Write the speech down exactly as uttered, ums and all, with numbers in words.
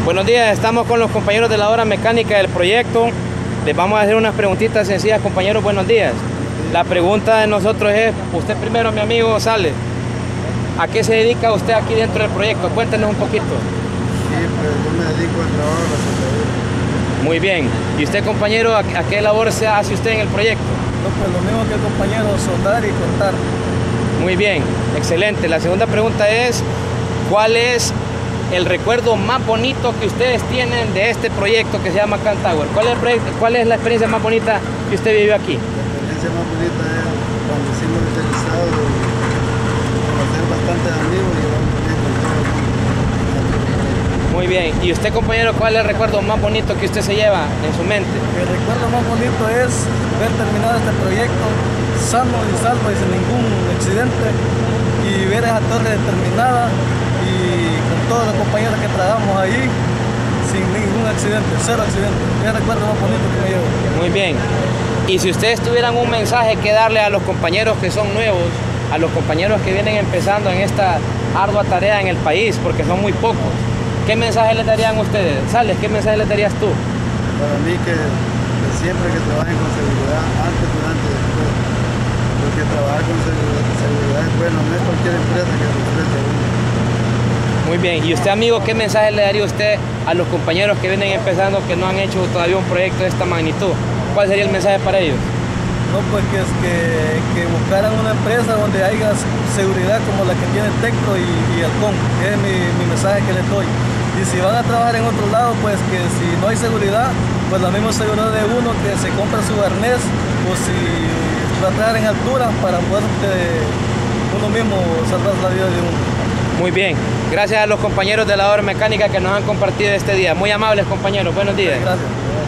Buenos días, estamos con los compañeros de la obra mecánica del proyecto. Les vamos a hacer unas preguntitas sencillas, compañeros. Buenos días. La pregunta de nosotros es, usted primero, mi amigo Sales, ¿a qué se dedica usted aquí dentro del proyecto? Cuéntenos un poquito. Sí, pues yo me dedico al trabajo de la soldadura. Muy bien. ¿Y usted, compañero, a, a qué labor se hace usted en el proyecto? No, pues lo mismo que el compañero, soldar y contar. Muy bien, excelente. La segunda pregunta es, ¿cuál es el recuerdo más bonito que ustedes tienen de este proyecto que se llama Can Tower? ¿Cuál es, el proyecto, ¿Cuál es la experiencia más bonita que usted vivió aquí? La experiencia más bonita es cuando hicimos el utilizado, conocer bastantes amigos y vamos bien con todo el mundo. Muy bien. ¿Y usted, compañero, cuál es el recuerdo más bonito que usted se lleva en su mente? El recuerdo más bonito es ver terminado este proyecto sano y salvo y sin ningún accidente, y ver esa torre terminada y con todos los compañeros que trabajamos ahí sin ningún accidente, cero accidente. Es el recuerdo más bonito que me llevo. Muy bien. Y si ustedes tuvieran un mensaje que darle a los compañeros que son nuevos, a los compañeros que vienen empezando en esta ardua tarea en el país, porque son muy pocos, ¿qué mensaje les darían ustedes? Sales, ¿qué mensaje les darías tú? Para mí que, que siempre que trabajen con seguridad, antes, durante y después, porque trabajar con seguridad, seguridad es bueno, no es cualquier empresa que lo ofrece uno. Muy bien. ¿Y usted, amigo, qué mensaje le daría usted a los compañeros que vienen empezando, que no han hecho todavía un proyecto de esta magnitud? ¿Cuál sería el mensaje para ellos? No, pues que, es que, que buscaran una empresa donde haya seguridad como la que tiene Tecno y, y Halcón, que es mi, mi mensaje que les doy. Y si van a trabajar en otro lado, pues que si no hay seguridad, pues la misma seguridad de uno, que se compra su arnés, o si va a trabajar en altura para poder eh, uno mismo salvar la vida de uno. Muy bien. Gracias a los compañeros de la obra mecánica que nos han compartido este día. Muy amables, compañeros. Buenos días. Gracias.